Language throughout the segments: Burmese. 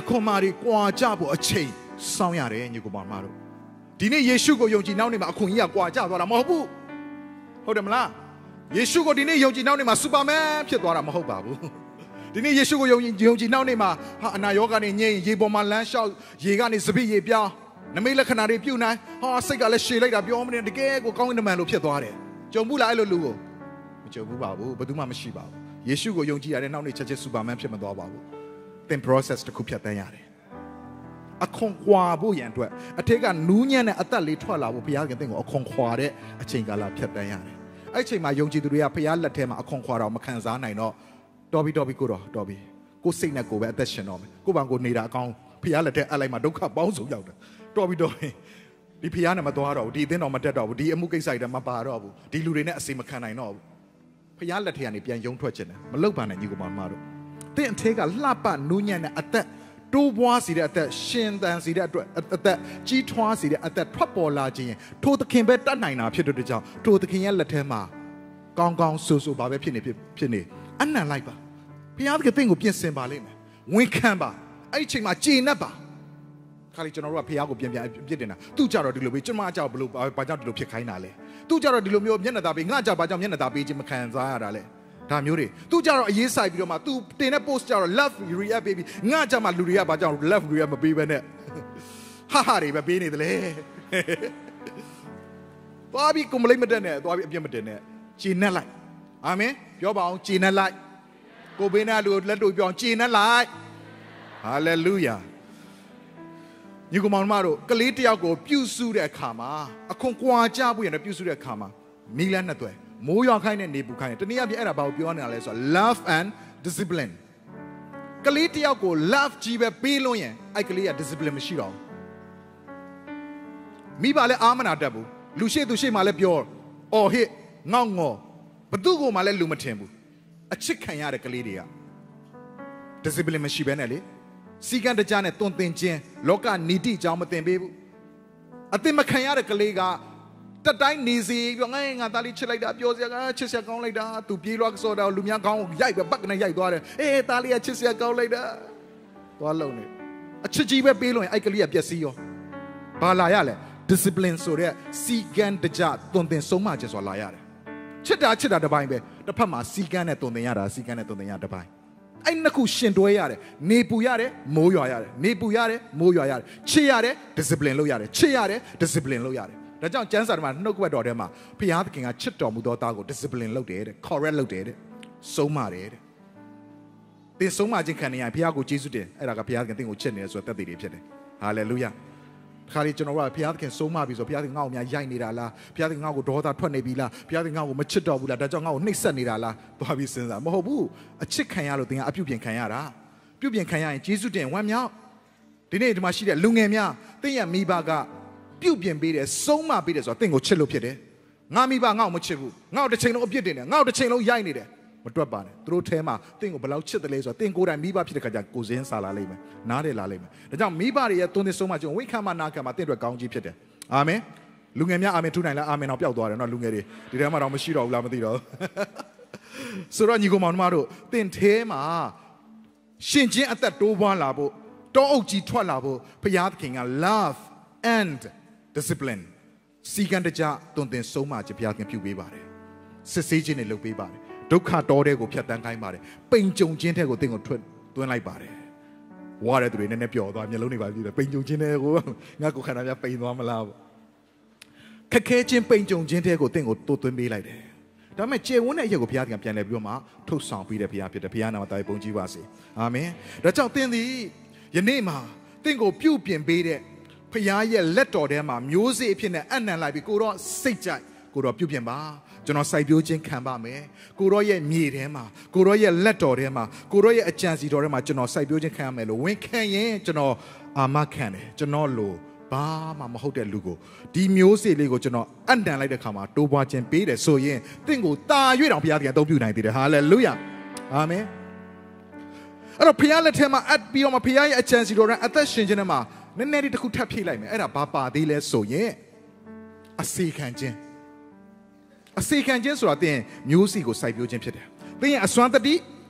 ခွန်မာတွေကွာကြဖို့အချိန်စောင့်ရတယ်ညီကောင်မတို့ဒီနေ့ယေရှုကိုယုံကြည်နောက်နေ့မှာအခွန်ကြီးကကွာကြသွားတာမဟုတ်ဘူးဟုတ်တယ်မလားယေရှုကိုဒီနေ့ယုံကြည်နောက်နေ့မှာစူပါမန်ဖြစ်သွားတာမဟုတ်ပါဘူးဒီနေ့ယေရှုကိုယုံကြည်နောက်နေ့မှာဟာအနာရောဂါနဲ့ငြိမ်ရေပေါ်မှာလမ်းလျှောက်ရေကနေစပစ်ရေပြောင်းနမိတ်လက္ခဏာတွေပြုတ်နိုင်ဟာစိတ်ကလည်းရှည်လိုက်တာပြောမနေတကယ်ကိုကောင်းကင်တမန်လိုဖြစ်သွားတယ်ကြုံဘူးလားအဲ့လိုလူကိုမကြုံဘူးပါဘူးဘယ်သူမှမရှိပါဘူးယေရှုကိုယုံကြည်ရတဲ့နောက်နေ့ချက်ချင်းစူပါမန်ဖြစ်မသွားပါဘူးသင် process တစ်ခုဖြတ်သန်းရတယ်အခွန်ခွာဖို့ရန်အတွက်အထက်ကနူးညံ့တဲ့အသက်လေးထွက်လာဖို့ဘုရားခင်သင်ကိုအခွန်ခွာတဲ့အချိန်ကာလဖြတ်သန်းရတယ်အဲ့အချိန်မှာယုံကြည်သူတွေကဘုရားလက်ထဲမှာအခွန်ခွာတော့မခံစားနိုင်တော့တော်ပြီကိုတော်ပြီကိုစိတ်နဲ့ကိုပဲအသက်ရှင်တော့မယ်ကိုဘာကိုနေတာအကောင်ဘုရားလက်ထဲအပ်လိုက်မှာဒုက္ခပေါင်းစုံရောက်တယ်တော်ပြီဒီဘုရားနဲ့မသွားတော့ဘူးဒီအသင်းတော်မတက်တော့ဘူးဒီအမှုကိစ္စတွေမပါတော့ဘူးဒီလူတွေနဲ့အစီမခံနိုင်တော့ဘူးဘုရားလက်ထဲကနေပြန်ယုံထွက်ခြင်းတယ်မလုပ်ပါနဲ့ညီကောင်မတို့သင်အထက်ကလှပနူးညံ့တဲ့အသက်တိုးပွားစီတဲ့အသက်ရှင်သန်စီတဲ့အတွက်အသက်ကြီးထွားစီတဲ့အသက်ထွက်ပေါ်လာခြင်းထိုသခင်ပဲတတ်နိုင်တာဖြစ်တဲ့ကြောင့်ထိုသခင်ရဲ့လက်ထဲမှာကောင်းကောင်းဆိုဘာပဲဖြစ်နေအနံ့လိုက်ပါဘုရားသခင်သင်ကိုပြင်ဆင်ပါလိမ့်မယ်ဝန်ခံပါအဲ့ဒီချိန်မှာကျေနပ်ပါခါလီကျွန်တော်တို့ကဘုရားကိုပြန်ပြစ်တင်တာသူကြတော့ဒီလိုပဲကျွန်မကြောက်ဘလို့ဘာကြောင့်ဒီလိုဖြစ်ခိုင်းတာလဲသူကြတော့ဒီလိုမျိုးမျက်နှာသားပေးငါကြောက်ဘာကြောင့်မျက်နှာသားပေးခြင်းမခံစားရတာလဲဒါမျိုးတွေသူကြတော့အရေးဆိုင်ပြီးတော့မှသူတင်တဲ့ post ကြတော့ love react ပေးပြီးငါကြမှာလူတွေကဘာကြောင့် love react မပေးဘဲနဲ့ဟာတွေပဲပေးနေတယ်လေသွားပြီးကိုမလိမ့်မတက်နဲ့သွားပြီးအပြစ်မတင်နဲ့ကျေနပ်လိုက်အာမင်ပြောပါအောင်ကျေနပ်လိုက်ကိုဘေးနာလူလက်တို့ပြောအောင်ကျေနပ်လိုက်ဟာလေလုယာညီကောင်မတို့ကလေးတယောက်ကိုပြုစုတဲ့အခါမှာအခွန်ကွာကြဖို့ရတဲ့ပြုစုတဲ့အခါမှာမိလန်းနှစ်သွဲမိုးရွာခိုင်းနဲ့နေပူခိုင်းတယ်တနည်းအားဖြင့်အဲ့ဒါဘာကိုပြောနေတာလဲဆိုတော့ love and discipline ကလေးတယောက်ကို love ကြီးပဲပေးလို့ရင်အဲ့ကလေးက discipline မရှိတော့ဘူးမိဘလည်းအာမနာတတ်ဘူးလူရှိသူရှိမှလည်းပြောအော်ဟစ်ငေါ့ငေါ်ဘသူ့ကိုမှလည်းလူမထင်ဘူးအချစ်ခံရတဲ့ကလေးတွေက discipline မရှိဘဲနဲ့လေစီကံတကြားနဲ့တွင်တင်ခြင်းလောကနီတိအကြောင်းမတင်ပေးဘူးအသိမခံရတဲ့ကလေးကတတိုင်းနေစီပြောငါသားလေးချစ်လိုက်တာပြောစရာကချစ်စရာကောင်းလိုက်တာသူပြေးလွှားစောတာလူများကောင်းရိုက်ပဲပတ်ကနေရိုက်သွားတယ်အေးသားလေးကချစ်စရာကောင်းလိုက်တာသွားလုံးနေအချစ်ကြီးပဲပေးလို့ရင်အဲ့ကလေးကပျက်စီးရောဘာလာရလဲ discipline ဆိုတဲ့စီကံတကြားတွင်တင်ဆုံးမခြင်းဆိုတာလာရတယ်ချစ်တာတစ်ပိုင်းပဲတစ်ဖက်မှာစီကံနဲ့တွင်တင်ရတာစီကံနဲ့တွင်တင်ရတစ်ပိုင်းအဲ့နှစ်ခုရှင်တွဲရတယ်နေပူရတယ်မိုးရွာရတယ်နေပူရတယ်မိုးရွာရတယ်ချစ်ရတယ် discipline လုပ်ရတယ်ချစ်ရတယ် discipline လုပ်ရတယ်ဒါကြောင့်ကျမ်းစာထဲမှာနှုတ်ကပတ်တော်ထဲမှာဘုရားသခင်ကချစ်တော်မူသောသားကို discipline လုပ်တယ်တဲ့ correct လုပ်တယ်တဲ့ဆုံးမတယ်တဲ့သင်ဆုံးမခြင်းခံနေရင်ဘုရားကိုကျေးဇူးတင်အဲ့ဒါကဘုရားသခင်သင်ကိုချစ်နေတယ်ဆိုတဲ့သက်သေတွေဖြစ်တယ်ဟာလေလုယာခါရီကျွန်တော်ကဘုရားသခင်ဆုံးမပြီဆိုဘုရားသခင်ငါ့ကိုများရိုက်နေတာလားဘုရားသခင်ငါ့ကိုဒေါသထွက်နေပြီလားဘုရားသခင်ငါ့ကိုမချစ်တော့ဘူးလားဒါကြောင့်ငါ့ကိုနှိပ်စက်နေတာလားသွားပြီးစဉ်းစားမဟုတ်ဘူးအချစ်ခံရလို့သင်ကအပြုပြင်ခံရတာပြုပြင်ခံရရင်ကျေးဇူးတင်ဝမ်းမြောက်ဒီနေ့ဒီမှာရှိတဲ့လူငယ်များသင်ရဲ့မိဘကပြုပြင်ပေးတယ်ဆုံးမပေးတယ်ဆိုတာသင်ကိုချစ်လို့ဖြစ်တယ်ငါမိဘငါ့ကိုမချစ်ဘူးငါ့ကိုတစ်ချိန်လုံးအပြစ်တင်တယ်ငါ့ကိုတစ်ချိန်လုံးရိုက်နေတယ်မတွက်ပါနဲ့သူတို့ထဲမှာသင်ကိုဘယ်လောက်ချစ်တယ်လဲဆိုတာသင်ကိုယ်တိုင်မိဘဖြစ်တဲ့ခါကျကိုယ်စင်းစားလာလိမ့်မယ်နားတယ်လာလိမ့်မယ်ဒါကြောင့်မိဘတွေရဲ့သွန်သင်ဆုံးမခြင်းဝိခံမနာခံမှာသင်အတွက်ကောင်းကြီးဖြစ်တယ်အာမင်လူငယ်များအာမင်ထူနိုင်လားအာမင်တော့ပျောက်သွားတယ်နော်လူငယ်တွေဒီထဲမှာတော့မရှိတော့ဘူးလားမသိတော့ဆိုတော့ညီကောင်မောင်တို့သင်ထဲမှာရှင်ချင်းအသက်တိုးပွားလာဖို့တောအုပ်ကြီးထွက်လာဖို့ဘုရားသခင်က love and discipline စီကံတကြတွင်တင်ဆုံးမခြင်းဘုရားခင်ပြုပေးပါတယ်စစ်ဆေးခြင်းတွေလုပ်ပေးပါတယ်ဒုက္ခတော်တဲ့ကိုဖြတ်တန်းခိုင်းပါတယ်ပိန်ကြုံခြင်းတဲ့ကိုသင်ကိုသွင်းလိုက်ပါတယ်ဝါတဲ့သူတွေနည်းနည်းပျော်သွားမျက်လုံးတွေပါပြီးတယ်ပိန်ကြုံခြင်းတဲ့ကိုငါကိုခန္ဓာများပိန်သွားမလားပေါ့ခက်ခဲခြင်းပိန်ကြုံခြင်းတဲ့ကိုသင်ကိုသွင်းပေးလိုက်တယ်ဒါပေမဲ့ကျေဝန်းတဲ့အရာကိုဘုရားကပြန်လဲပြီးတော့မှထုတ်ဆောင်ပေးတဲ့ဘုရားဖြစ်တယ်ဘုရားနာမတော်ပုံကြီးပါစေအာမင်ဒါကြောင့်သင်သည်ယနေ့မှာသင်ကိုပြုပြင်ပေးတဲ့ဘုရားရဲ့လက်တော်ထဲမှာမျိုးစေ့အဖြစ်နဲ့အနံ့လိုက်ပြီးကိုတော့စိတ်ကြိုက်ကိုတော့ပြုပြင်ပါကျွန်တော်စိုက်ပျိုးခြင်းခံပါမယ်ကိုတော့ရဲ့မြေထဲမှာကိုတော့ရဲ့လက်တော်ထဲမှာကိုတော့ရဲ့အကြံစီတော်ထဲမှာကျွန်တော်စိုက်ပျိုးခြင်းခံရမယ်လို့ဝန်ခံရင်ကျွန်တော်အာမခံတယ်ကျွန်တော်လို့ဘာမှမဟုတ်တဲ့လူကိုဒီမျိုးစေ့လေးကိုကျွန်တော်အနံ့လိုက်တဲ့ခါမှာတိုးပွားခြင်းပေးတယ်ဆိုရင်သင်ကိုတာ၍တောင်ဘုရားသခင်အသုံးပြုနိုင်သေးတယ်ဟာလေလုယာအာမင်အဲ့တော့ဘုရားလက်ထဲမှာအပ်ပြီးတော့မှဘုရားရဲ့အကြံစီတော်ထဲအသက်ရှင်ခြင်းထဲမှာနည်းနည်းလေးတစ်ခုထပ်ဖြည့်လိုက်မယ်အဲ့ဒါဘာပါသေးလဲဆိုရင်အစေခံခြင်းဆိုတာသင်မျိုးစီကိုစိုက်ပျိုးခြင်းဖြစ်တယ်သင်ရဲ့အစွမ်းတတိ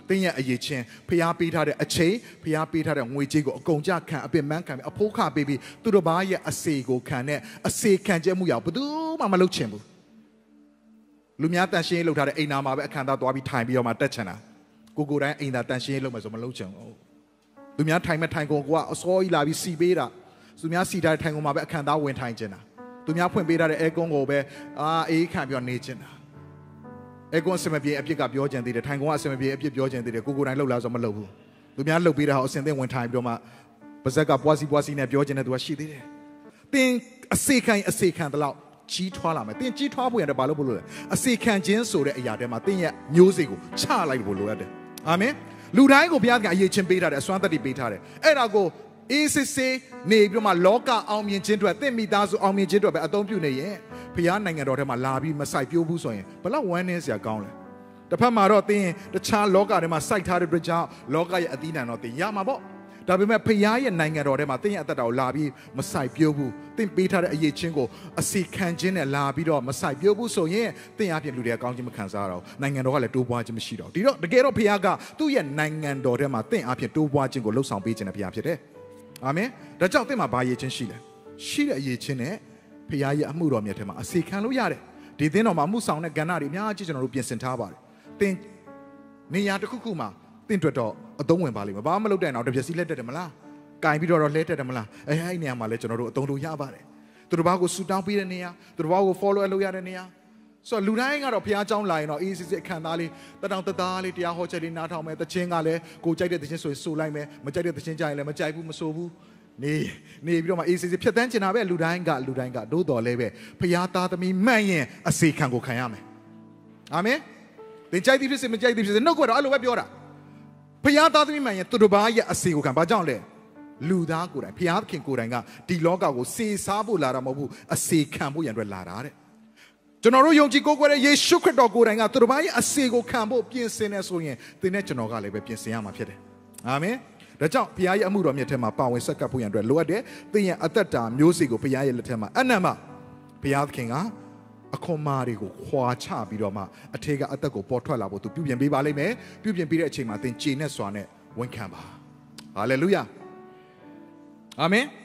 တင်းရဲ့အရေးချင်းဖျားပေးထားတဲ့အချိန်ဖျားပေးထားတဲ့ငွေကြေးကိုအကုန်ကြခံအပြစ်မှန်းခံအဖိုးခပေးပြီးသူတို့ဘာရဲ့အစေကိုခံတဲ့အစေခံချက်မှုရောက်ဘယ်သူမှမလုပ်ချင်ဘူးလူများတန်ရှင်းလုပ်ထားတဲ့အိမ်နာမှာပဲအခမ်းအနားသွားပြီးထိုင်ပြီးတော့မှတက်ချင်တာကိုတိုင်းအိမ်သာတန်ရှင်းလုပ်မယ်ဆိုမလုပ်ချင်ဘူးလူများထိုင်မဲ့ထိုင်ကုန်ကအစောကြီးလာပြီးစီပေးတာသူများစီထားတဲ့ထိုင်ကုန်မှာပဲအခမ်းအနားဝင်ထိုင်ချင်တာသူများဖွင့်ပေးထားတဲ့အဲကွန်ကိုပဲအေးခံပြီးတော့နေချင်တာအဲကွန်အစမပြေအပြစ်ကပြောချင်သေးတယ်ထိုင်ကုန်ကအစမပြေအပြစ်ပြောချင်သေးတယ်ကိုတိုင်းလှုပ်လာဆိုမလှုပ်ဘူးလူများလှုပ်ပေးတာဟောအစင်သင်ဝင်ထိုင်ပြီးတော့မှပါဇက်ကပွားစီနဲ့ပြောချင်တဲ့သူကရှိသေးတယ်တင်းအစေခံတလောက်ကြီးထွားလာမယ်တင်းကြီးထွားဖို့ရတယ်ဘာလို့လဲအစေခံခြင်းဆိုတဲ့အရာတွေမှာတင်းရဲ့မျိုးစေ့ကိုချလိုက်ဖို့လိုရတယ်အာမင်လူတိုင်းကိုဘုရားကအရေးချင်းပေးထားတယ်အစွမ်းတတ္တိပေးထားတယ်အဲ့ဒါကိုအေးစစ်စစ်နေပြီးတော့မှလောကအောင်မြင်ခြင်းအတွက်တင့်မိသားစုအောင်မြင်ခြင်းအတွက်ပဲအသုံးပြုနေရင်ဘုရားနိုင်ငံတော်ထဲမှာလာပြီးမဆိုင်ပြိုးဘူးဆိုရင်ဘလောက်ဝမ်းနည်းစရာကောင်းလဲတစ်ဖက်မှာတော့တင်းတခြားလောကထဲမှာစိုက်ထားတဲ့အတွက်ကြောင့်လောကရဲ့အသီးနှံတော့တင်းရမှာပေါ့ဒါပေမဲ့ဖခင်ရဲ့နိုင်ငံတော်ထဲမှာတင်းရဲ့အသက်တာကိုလာပြီးမဆိုင်ပြိုးဘူးတင်းပေးထားတဲ့အရေးချင်းကိုအစီခံခြင်းနဲ့လာပြီးတော့မဆိုင်ပြိုးဘူးဆိုရင်တင်းအပြင်လူတွေကကောင်းခြင်းမခံစားတော့နိုင်ငံတော်ကလည်းတိုးပွားခြင်းမရှိတော့ဒီတော့တကယ်တော့ဖခင်ကသူ့ရဲ့နိုင်ငံတော်ထဲမှာတင်းအပြင်တိုးပွားခြင်းကိုလှုပ်ဆောင်ပေးခြင်းနဲ့ဖခင်ဖြစ်တယ်အာမင်ဒါကြောင့်တင်းမှာဘာရေးချင်းရှိလဲရှိတဲ့အရေးချင်းနဲ့ဖခင်ရဲ့အမှုတော်မြတ်ထဲမှာအစီခံလို့ရတယ်ဒီသင်းတော်မှာမှုဆောင်တဲ့ကဏ္ဍတွေအများကြီးကျွန်တော်တို့ပြင်ဆင်ထားပါတယ်တင်းနေရာတစ်ခုခုမှာတင်းတွက်တော့အသုံးဝင်ပါလိမ့်မယ်ဘာမှမလုပ်တဲ့အောင်တပြက်စီလက်တက်တယ်မလားကင်ပြီးတော့လဲတက်တယ်မလားအဲ့နေရာမှာလဲကျွန်တော်တို့အသုံးလို့ရပါတယ်သူတို့ဘာကိုဆူတောင်းပေးတဲ့နေရာသူတို့ဘာကို follow လုပ်ရတဲ့နေရာဆိုတော့လူတိုင်းကတော့ဘုရားကျောင်းလာရင်တော့အေးစစ်စစ်အခမ်းသားလေးတတောင်တသားလေးတရားဟောချက်လေးနားထောင်မယ်တခြင်းကလည်းကိုကြိုက်တဲ့တခြင်းဆိုရင်ဆိုလိုက်မယ်မကြိုက်တဲ့တခြင်းကြရင်လည်းမကြိုက်ဘူးမဆိုဘူးနေပြီးတော့မှအေးစစ်စစ်ဖြတ်တန်းကျင်တာပဲလူတိုင်းကသို့တော်လဲပဲဘုရားသားသမီးမှန်ရင်အစေခံကိုခံရမယ်အာမင်သင်ကြိုက်သည်ဖြစ်စေမကြိုက်သည်ဖြစ်စေနှုတ်ကတော့အဲ့လိုပဲပြောတာဖျားသားသမီးမှန်ရင်သူတို့ဘာရဲ့အစေကိုခံဘာကြောင့်လဲလူသားကိုယ်တိုင်ဖျားခင်ကိုယ်တိုင်ကဒီလောကကိုစေစားဖို့လာတာမဟုတ်ဘူးအစေခံဖို့ရန်အတွက်လာတာတဲ့ကျွန်တော်တို့ယုံကြည်ကိုးကွယ်တဲ့ယေရှုခရစ်တော်ကိုယ်တိုင်ကသူတို့ဘာရဲ့အစေကိုခံဖို့ပြင်ဆင်နေဆိုရင်သင်နဲ့ကျွန်တော်ကလည်းပဲပြင်ဆင်ရမှာဖြစ်တယ်အာမင်ဒါကြောင့်ဖျားရဲ့အမှုတော်မြတ်ထဲမှာပါဝင်ဆက်ကပ်ဖို့ရန်အတွက်လိုအပ်တယ်သင်ရဲ့အသက်တာမျိုးစေ့ကိုဖျားရဲ့လက်ထဲမှာအနံ့မဖျားခင်ကအခွန်မာတွေကိုခွာချပြီးတော့မှအထေကအသက်ကိုပေါ်ထွက်လာဖို့သူပြုပြင်ပေးပါလိမ့်မယ်ပြုပြင်ပေးတဲ့အချိန်မှာသင်ကျေနပ်စွာနဲ့ဝန်ခံပါဟာလေလုယာအာမင်